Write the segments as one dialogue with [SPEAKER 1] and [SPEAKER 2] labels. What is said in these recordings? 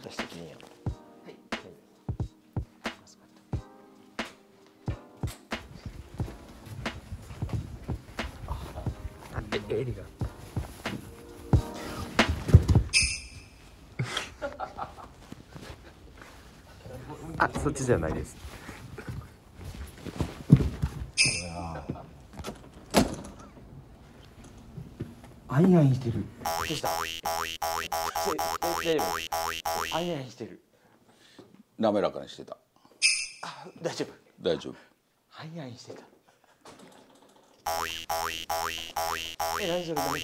[SPEAKER 1] 私的には。はい。エリが。あ、そっちじゃないです。アイアンしてる。どうした？大丈夫？アイアンしてる。
[SPEAKER 2] 滑らかにしてた。
[SPEAKER 1] あ、大丈夫。
[SPEAKER 2] 大丈夫。
[SPEAKER 1] アイアンしてた。何それ？何それ？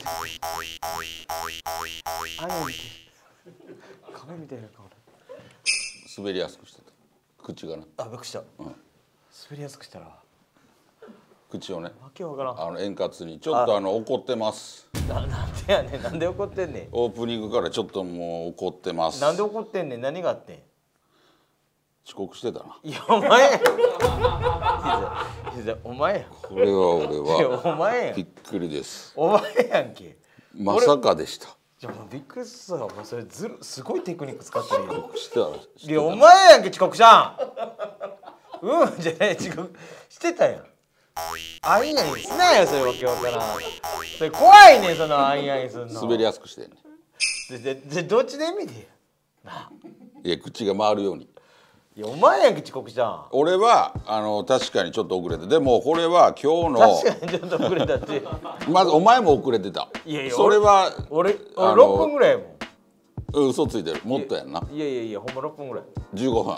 [SPEAKER 1] アイアンしてる。亀みたいな顔。
[SPEAKER 2] 滑りやすくしてた。口がな。
[SPEAKER 1] あ、びっくりした。
[SPEAKER 2] うん。
[SPEAKER 1] 滑りやすくしたら。
[SPEAKER 2] 口をね。
[SPEAKER 1] わけわからん。
[SPEAKER 2] 円滑にちょっと怒ってます。
[SPEAKER 1] なんでやねん。なんで怒ってんねん。
[SPEAKER 2] オープニングからちょっともう怒ってます。
[SPEAKER 1] なんで怒ってんねん。何があってん。
[SPEAKER 2] 遅刻してたな。
[SPEAKER 1] いや、お前や。お前や。
[SPEAKER 2] これは俺は
[SPEAKER 1] お前や。
[SPEAKER 2] びっくりです。
[SPEAKER 1] お前やんけ。
[SPEAKER 2] まさかでした。
[SPEAKER 1] いや、もうびっくりした。もうそれすごいテクニック使ってるよ。
[SPEAKER 2] してた。
[SPEAKER 1] いや、お前やんけ、遅刻したん。うんじゃない、遅刻してたやん。アイアンすなよ、それわけわからん。それ怖いねん、そのアイアンすんの。
[SPEAKER 2] 滑りやすくしてんね。
[SPEAKER 1] でどっちで見てや。なあ。
[SPEAKER 2] いや、口が回るように。
[SPEAKER 1] いや、お前やんけ、遅刻したん。
[SPEAKER 2] 俺は確かにちょっと遅れて、でもこれは今日の
[SPEAKER 1] 確かにちょっと遅れたって。
[SPEAKER 2] まずお前も遅れてた。
[SPEAKER 1] いやいや、
[SPEAKER 2] それは
[SPEAKER 1] 俺6分ぐらいやもん。
[SPEAKER 2] 嘘ついてる。もっとやんな。
[SPEAKER 1] いやいやいや、ほんま6分ぐらい。
[SPEAKER 2] 15分。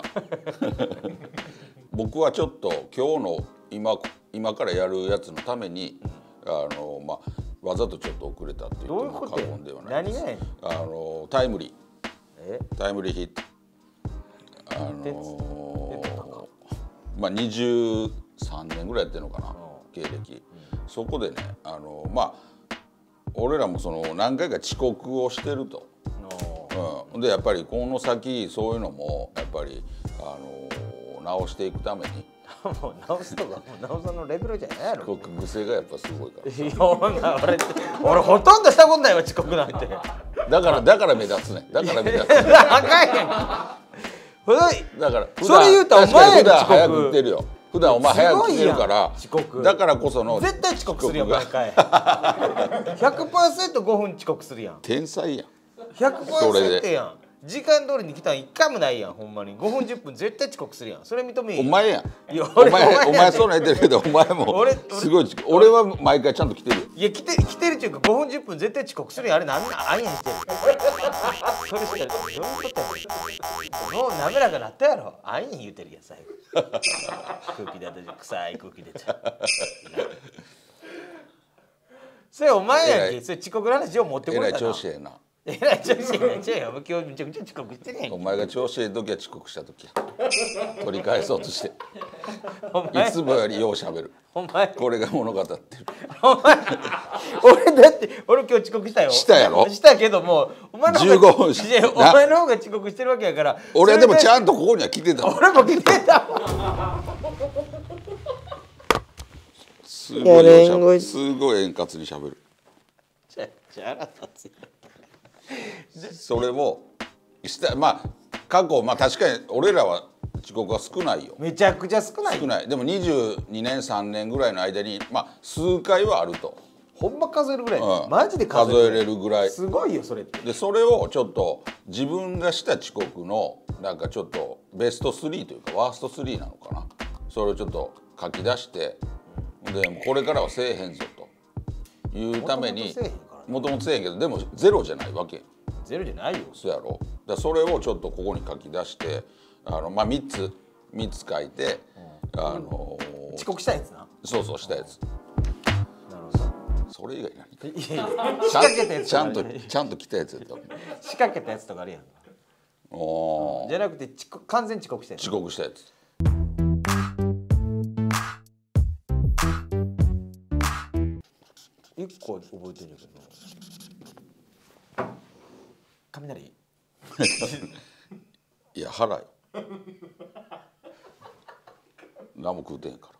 [SPEAKER 2] 僕はちょっと今日の今からやるやつのために、わざとちょっと遅れたって言っても過言ではないです。
[SPEAKER 1] 何がやねん。
[SPEAKER 2] タイムリ
[SPEAKER 1] え？
[SPEAKER 2] ーヒット。23年ぐらいやってるのかな、経歴。そこでね、俺らも何回か遅刻をしてると。でやっぱりこの先そういうのもやっぱり直していくために。
[SPEAKER 1] もう直すとかもう直さのレベルじゃないやろ。
[SPEAKER 2] 癖がやっぱすごいから。
[SPEAKER 1] いや、ほんな俺ほとんどしたことないわ、遅刻なんて。
[SPEAKER 2] だから目立つね。だから目立つね。
[SPEAKER 1] あかんやん。
[SPEAKER 2] だから
[SPEAKER 1] それ言うたらお前
[SPEAKER 2] 普段早く来てるよ。普段お前早く来てるから
[SPEAKER 1] 遅刻
[SPEAKER 2] だからこその
[SPEAKER 1] 絶対遅刻するやん毎回。100% 5分遅刻するやん。
[SPEAKER 2] 天才やん。
[SPEAKER 1] 100% やん。時間通りに来たん一回もないやん。ほんまに5分10分絶対遅刻するやん。それ認めいい。
[SPEAKER 2] お前やん。
[SPEAKER 1] いや
[SPEAKER 2] お前そうなん言ってるけどお前もすごい俺は毎回ちゃんと来てるよ。
[SPEAKER 1] いや来てるっていうか5分10分絶対遅刻するやん。あれなんなんアイアンしてる。それしたらどういうことや。もう滑らかなったやろ。アイアン言うてるやん最後。空気出た臭い空気出た。それお前やんけ。それ遅刻の話を持ってこれたな。
[SPEAKER 2] えらい調子ええな。
[SPEAKER 1] えらい調子ええな。今日めちゃくちゃ遅刻してるやんけ。
[SPEAKER 2] お前が調子ええ時は遅刻した時や。取り返そうとしていつもよりようしゃべる。
[SPEAKER 1] お前
[SPEAKER 2] これが物語ってる。
[SPEAKER 1] お前俺だって俺今日遅刻したよ。
[SPEAKER 2] したやろ。
[SPEAKER 1] したけどもお前の方が
[SPEAKER 2] 15分し
[SPEAKER 1] お前の方が遅刻してるわけやから。
[SPEAKER 2] 俺はでもちゃんとここには来てた。
[SPEAKER 1] 俺も来てたわ。
[SPEAKER 2] すごいよしゃべる。すごい円滑にしゃべる。それをした過去確かに俺らは遅刻は少ないよ。
[SPEAKER 1] めちゃくちゃ少ない。
[SPEAKER 2] 少ない。でも22年3年ぐらいの間に数回はあると。
[SPEAKER 1] ほんま数えるぐらい、
[SPEAKER 2] うん、
[SPEAKER 1] マジで
[SPEAKER 2] 数えれるぐらい。
[SPEAKER 1] すごいよそれって。
[SPEAKER 2] でそれをちょっと自分がした遅刻のなんかちょっとベスト3というかワースト3なのかな、それをちょっと書き出して、でこれからはせえへんぞというために、もともとせえへんけどでもゼロじゃないわけ。
[SPEAKER 1] ゼロじゃないよ。
[SPEAKER 2] そうやろ。だそれをちょっとここに書き出して3つ書いて、
[SPEAKER 1] 遅刻したやつな。
[SPEAKER 2] そうしたやつ。
[SPEAKER 1] なるほど。
[SPEAKER 2] それ以外何？
[SPEAKER 1] いやいや仕掛けたやつ
[SPEAKER 2] ちゃんと来たやつやった。
[SPEAKER 1] 仕掛けたやつとかあるやん。じゃなくて完全遅刻したやつ。
[SPEAKER 2] 遅刻したやつ。
[SPEAKER 1] 一個覚えてるけど。雷。
[SPEAKER 2] いや払い。何も食うてへんから。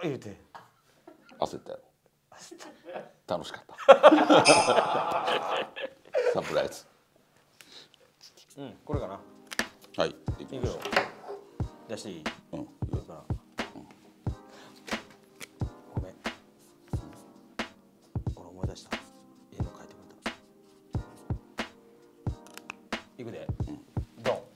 [SPEAKER 1] 言うて。
[SPEAKER 2] 焦ったやろ。楽しかった。サプライズ。
[SPEAKER 1] うんこれかな。
[SPEAKER 2] はいでき
[SPEAKER 1] いくよ
[SPEAKER 2] ました。
[SPEAKER 1] 出していい。
[SPEAKER 2] うん。
[SPEAKER 1] いいかな。ごめん。俺思い出した。絵の描いてくれた。いくで。ドン。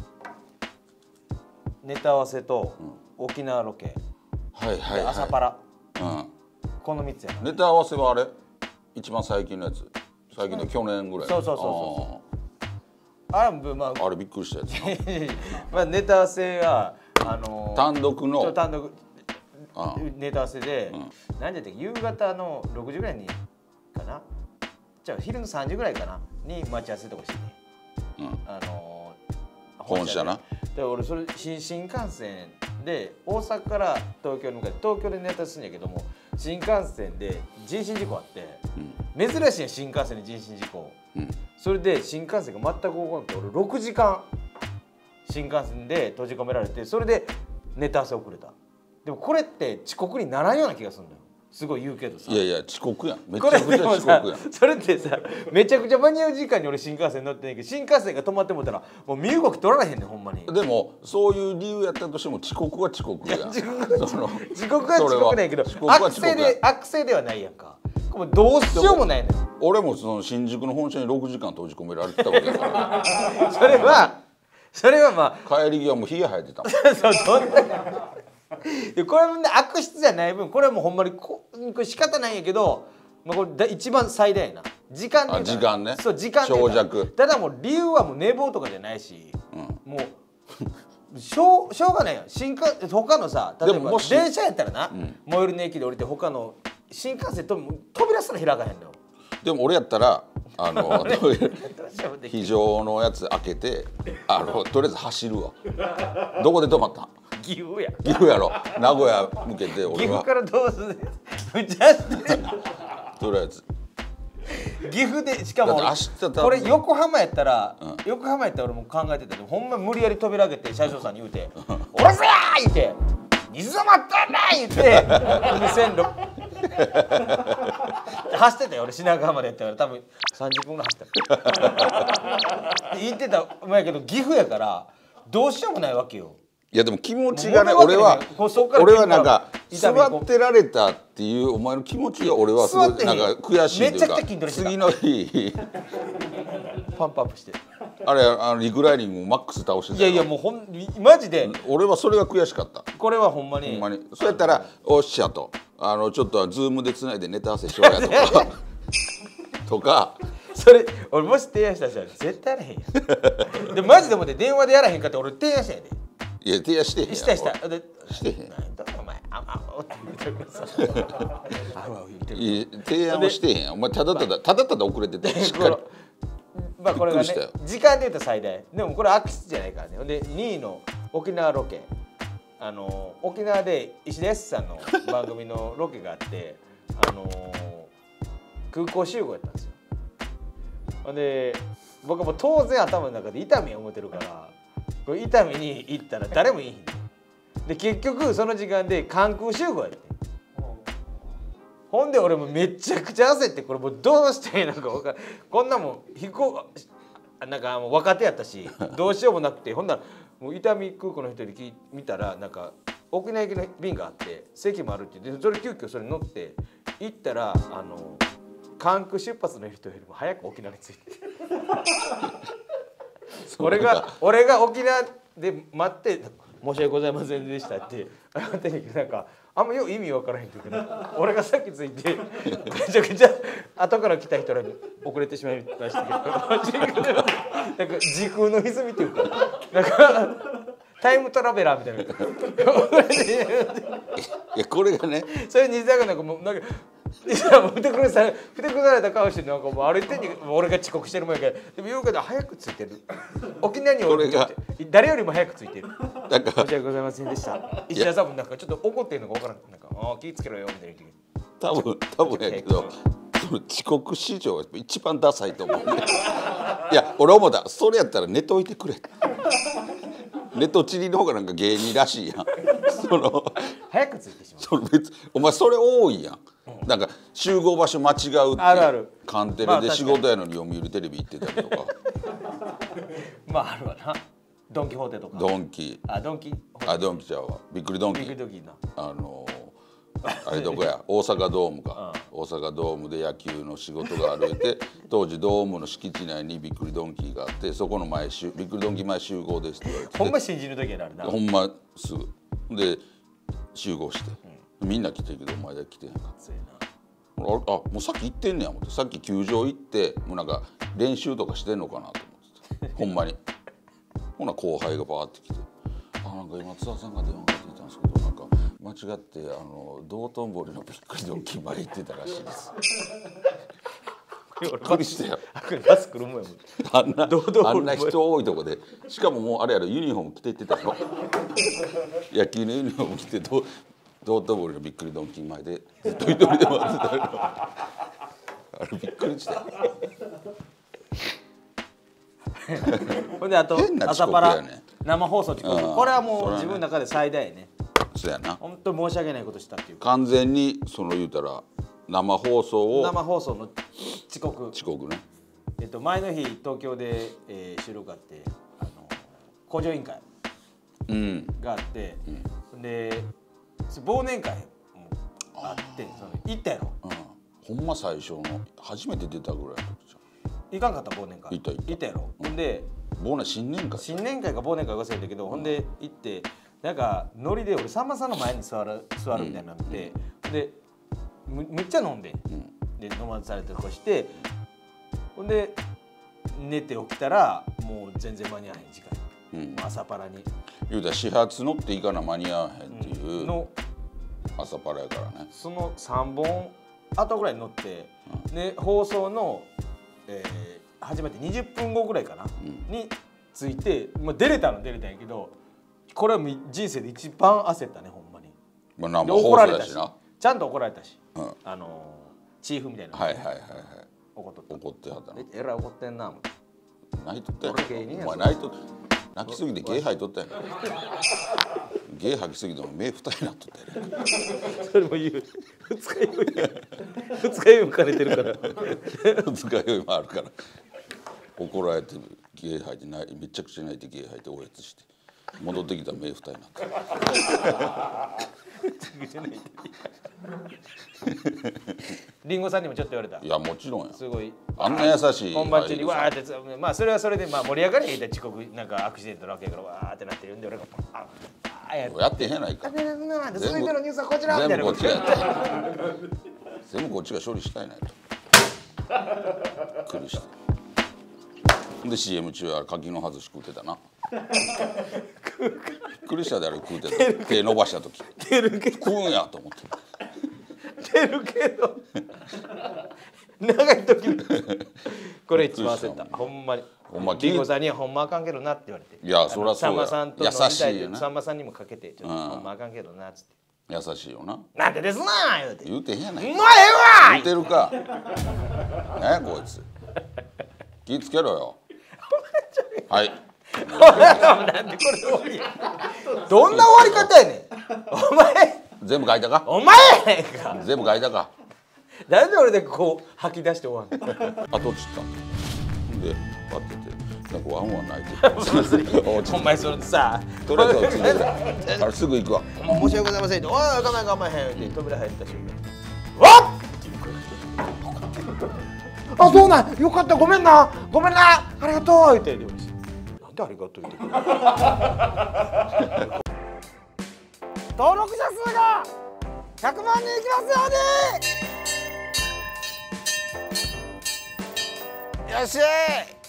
[SPEAKER 1] ネタ合わせと沖縄ロケ。
[SPEAKER 2] はいはいはい。
[SPEAKER 1] 朝パラ。
[SPEAKER 2] うん。
[SPEAKER 1] この3つやな。
[SPEAKER 2] ネタ合わせはあれ一番最近のやつ。最近の去年ぐらい。
[SPEAKER 1] そうそうそうそう。あれまあ
[SPEAKER 2] あれびっくりしたやつ。
[SPEAKER 1] まあネタ合わせは
[SPEAKER 2] 単独の
[SPEAKER 1] 単独ネタ合わせで、何時だったっけ夕方の6時ぐらいにかな。じゃあ昼の3時ぐらいかなに待ち合わせとかしてて、
[SPEAKER 2] 本社な。
[SPEAKER 1] で俺それ新幹線で大阪から東京に向かって東京でネタするんやけども新幹線で人身事故あって、珍しいやん新幹線で人身事故。それで新幹線が全く動かなくて俺6時間新幹線で閉じ込められてそれでネタ合わせ遅れた。でもこれって遅刻にならんような気がするんだよ。すごい言うけどさ。
[SPEAKER 2] いやいや遅刻やん。めちゃくちゃ遅刻やん。
[SPEAKER 1] それってさめちゃくちゃ間に合う時間に俺新幹線乗ってないけど新幹線が止まってもたらもう身動き取られへんねんほんまに。
[SPEAKER 2] でもそういう理由やったとしても遅刻は遅刻やん。
[SPEAKER 1] 遅刻は遅刻ないけど悪性ではないやんか。もうどうしようもないねん。
[SPEAKER 2] 俺もその新宿の本社に6時間閉じ込められてたわけだから。
[SPEAKER 1] それはま
[SPEAKER 2] あ帰り際も冷や生えてたもん。
[SPEAKER 1] そうどんなこれもね悪質じゃない分これはもうほんまにこれ仕方ないんやけど、まあ、これ一番最大やな時間で
[SPEAKER 2] 時間ね。
[SPEAKER 1] そう時間で
[SPEAKER 2] 長尺。
[SPEAKER 1] ただもう理由はもう寝坊とかじゃないし、もうしょうがないよ。他のさ例えば電車やったらな、最寄りの駅で降りて他の新幹線飛び出したら開かへんのよ。
[SPEAKER 2] でも俺やったら非常のやつ開けてとりあえず走るわ。どこで止まったん？
[SPEAKER 1] 岐阜や。
[SPEAKER 2] 岐阜やろ。名古屋向けて俺は。
[SPEAKER 1] 岐阜からどうする？むちゃして
[SPEAKER 2] とりあえず。
[SPEAKER 1] 岐阜でしかもこれ横浜やったら俺も考えてたけどほんま無理やり扉開けて車掌さんに言うて「おらせや!」言うて「水溜まってんねん!」言うて線路走ってたよ俺品川までやったから多分30分ぐらい走った言ってたお前やけど岐阜やからどうしようもないわけよ。
[SPEAKER 2] いやでも気持ちがね俺はなんか座ってられたっていうお前の気持ちが俺はすごいなんか悔しいというか次の日
[SPEAKER 1] パンプアップして
[SPEAKER 2] あれリクライニングもマックス倒してた。
[SPEAKER 1] いやもうマジで
[SPEAKER 2] 俺はそれが悔しかった。
[SPEAKER 1] これはほんまに
[SPEAKER 2] そうやったらおっしゃとちょっとズームでつないでネタ合わせしようやとかとか。
[SPEAKER 1] それ俺もし提案したら絶対やらへんやん。でマジでもって電話でやらへんかって俺提案したんやで。
[SPEAKER 2] いや提案してへんやん。
[SPEAKER 1] した
[SPEAKER 2] してへん。
[SPEAKER 1] お前
[SPEAKER 2] 提案をしてへんやん。お前ただただ遅れててしっかり。
[SPEAKER 1] まあこれがね時間で言うと最大でもこれ悪質じゃないからね。で2位の沖縄ロケ沖縄で石田康さんの番組のロケがあって空港集合やったんですよ。で僕はもう当然頭の中で伊丹や思ってるからこれ伊丹に行ったら誰もいいひんで結局その時間で関空集合やってほんで俺もめちゃくちゃ焦ってこれもうどうしていいのか分からんこんなもんなんかもう若手やったしどうしようもなくてほんならもう伊丹空港の人に見たらなんか沖縄行きの便があって席もあるって言ってそれ急遽それ乗って行ったら関空出発の人よりも早く沖縄に着いて俺が沖縄で待って「申し訳ございませんでした」って謝ってんねんけどなんかあんまよう意味分からへんけど俺がさっき着いてめちゃくちゃ後から来た人らに遅れてしまいましたけどなんか時空の歪みっていうかなんかタイムトラベラーみたいな。
[SPEAKER 2] いやこれがね
[SPEAKER 1] それ西田がなんかもうなんかふてくされた顔してなんかもう歩いてんねん俺が遅刻してるもんやけどでもようけど早く着いてる沖縄に俺が誰よりも早く着いてる申し訳ございませんでした石田さんもなんかちょっと怒ってるのか分からんなんか気ぃつけろよみたいな
[SPEAKER 2] 多分やけどその遅刻史上一番ダサいと思ういや俺思ったそれやったら寝といてくれ寝とちりの方がなんか芸人らしいやん
[SPEAKER 1] 早く着いてしまう
[SPEAKER 2] お前それ多いやんなんか集合場所間違うって
[SPEAKER 1] ある
[SPEAKER 2] カンテレで仕事やのに読売テレビ行ってたりとか
[SPEAKER 1] まああるわな。ドンキホーテとか。
[SPEAKER 2] ドンキ
[SPEAKER 1] ドンキ
[SPEAKER 2] ちゃうわ、びっくりドンキ。
[SPEAKER 1] びっくりドンキな。
[SPEAKER 2] あれどこや大阪ドームか、大阪ドームで野球の仕事が歩いて、当時ドームの敷地内にびっくりドンキーがあって、そこの前びっくりドンキー前集合ですって言われて、
[SPEAKER 1] ほんま信じる時やなあれな。
[SPEAKER 2] ほんますぐで集合して、みんな来てるけどお前だけ来てへんか。
[SPEAKER 1] そうやな。
[SPEAKER 2] もうさっき行ってんねや思って、さっき球場行ってもうなんか練習とかしてんのかなと思ってほんまに。ほな後輩がバーって来て「なんか今津田さんが電話かけてきたんですけど、なんか間違って道頓堀のびっくりドンキー前行ってたらしいです」びっくりしたよ。
[SPEAKER 1] バス来るもんやもん。
[SPEAKER 2] あんな人多いとこで、しかももうあれやろ、ユニフォーム着て行ってたよ野球のユニフォーム着て道頓堀のびっくりドンキー前でずっと一人で待ってたよあれびっくりしたよ
[SPEAKER 1] ほんであと
[SPEAKER 2] 変な遅
[SPEAKER 1] 朝パラ
[SPEAKER 2] 刻やね。
[SPEAKER 1] 生放送遅刻、これはもう自分の中で最大やね。
[SPEAKER 2] そうやな。
[SPEAKER 1] 本当に申し訳ないことしたっていうか。
[SPEAKER 2] 完全に言うたら生放送を
[SPEAKER 1] 生放送の遅刻
[SPEAKER 2] ね。
[SPEAKER 1] 前の日東京で、収録があって工場委員会があって、で忘年会もあって行ったやろ。
[SPEAKER 2] ほんま最初の初めて出たぐらいの時じゃん。
[SPEAKER 1] 行かんかった忘年会。
[SPEAKER 2] 行った
[SPEAKER 1] やろ。ほんで新年会か忘年会忘れたけど、ほんで行ってなんかノリで俺さんまさんの前に座るみたいになって、でむっちゃ飲んで、で飲まされてこして、ほんで寝て起きたらもう全然間に合わへん時間、朝パラに
[SPEAKER 2] 言うたら始発乗っていかな間に合わへんっていうの朝パラやからね。
[SPEAKER 1] その3本後ぐらいに乗って、で放送の始まって20分後ぐらいかな、について、出れたんやけど、これは人生で一番焦ったねほんまに。怒られたし、ちゃんと怒られたし、チーフみたいな怒って
[SPEAKER 2] はったな。
[SPEAKER 1] えらい怒ってんな思って。
[SPEAKER 2] 泣いとったやん。お前泣きすぎてゲー吐いとったやん。ゲー吐きすぎて目二重になっとったやん。
[SPEAKER 1] それも言う。二日酔いも兼ねてるから。
[SPEAKER 2] 二日酔いもあるから。怒られてゲー吐いてめちゃくちゃ泣いてゲー吐いておやつして戻ってきたら目二重になった。
[SPEAKER 1] リンゴさんにもちょっと言われた。
[SPEAKER 2] いやもちろんや。
[SPEAKER 1] すごい
[SPEAKER 2] あんな優しい
[SPEAKER 1] 本番中にわーってそれはそれで盛り上がりがいた遅刻なんかアクシデントなわけやからわーってなってるんで、俺が
[SPEAKER 2] やってへんやないか。
[SPEAKER 1] 続いてのニュースはこちらみたいな。
[SPEAKER 2] 全部こっちがやった全部こっちが処理したいないとびっくりして。で CM 中は柿の外し食うてたな。びっくりしたであれ食うてた。手伸ばした時食うんやと思って。
[SPEAKER 1] 出るけど長い時にこれ一番焦った。ほんまにリンゴさんにはほんまあかんけどなって言われて、
[SPEAKER 2] いやそりゃそうや。
[SPEAKER 1] さんまさんと飲み
[SPEAKER 2] 優しいよな。
[SPEAKER 1] さんまさんにもかけてちょっとほんまあかんけどなっつって、
[SPEAKER 2] 優しいよな。
[SPEAKER 1] なんでですなー
[SPEAKER 2] 言うてへんやないか。
[SPEAKER 1] うまいわ
[SPEAKER 2] 言うてるか。何やこいつ。気つけろよ。はい。
[SPEAKER 1] なんでこれ終わりや。どんな終わり方やねん。お前
[SPEAKER 2] 全部書いたか。
[SPEAKER 1] お前やねんか。
[SPEAKER 2] 全部書いたか。
[SPEAKER 1] なんで俺でこう吐き出して終わんの。
[SPEAKER 2] 後散ったんでパッててなんかワンワン泣いて
[SPEAKER 1] ほんまにそれさ、
[SPEAKER 2] とりあえず次あれすぐ行くわ。
[SPEAKER 1] 申し訳ございませんって、おい我慢へんって扉入った瞬間、わっあ、そうなんよかった、ごめんなありがとうって言って、なんでありがとう言ってくる登録者数が100万人いきますように。よっしゃい。